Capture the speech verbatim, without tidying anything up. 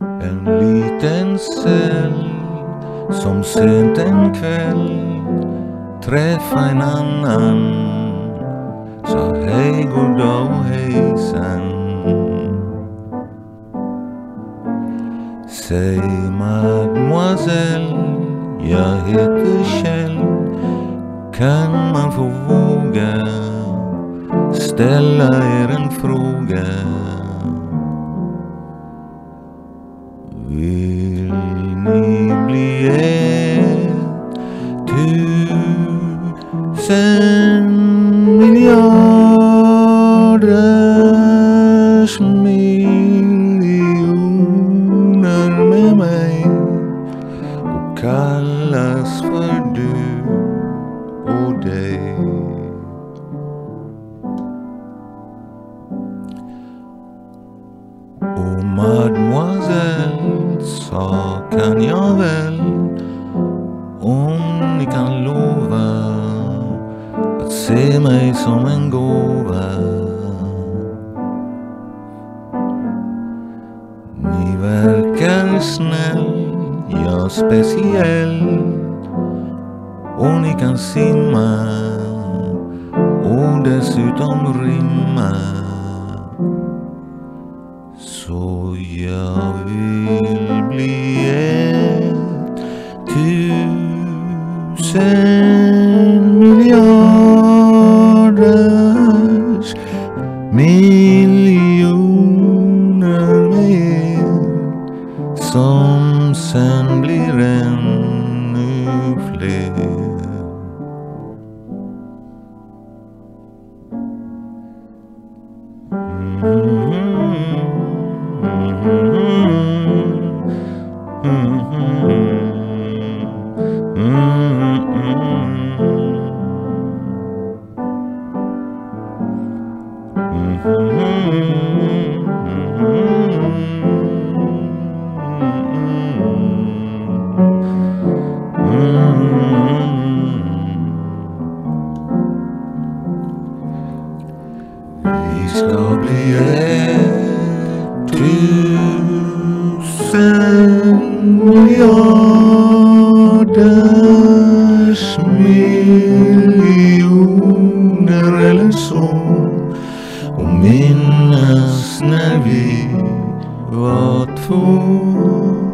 En liten cell som sent en kväll träffa en annan, sa hej, goddag och hejsan. Säg mademoiselle, jag heter Kjell, kan man få våga ställa er en fråga? Vill ni bli ett tusen miljarders miljoner med mig och kallas för du och dig? Och mademoiselle sa, kan jag väl, om ni kan lova att se mig som en gåva. Ni verkar snäll, ja speciell, och ni kan simma och dessutom rimma. Så jag vill bli ett tusen miljarders miljoner mer, som sen blir ännu fler. Vi ska bli ett tusen miljarders miljoner eller så, och minnas när vi var två.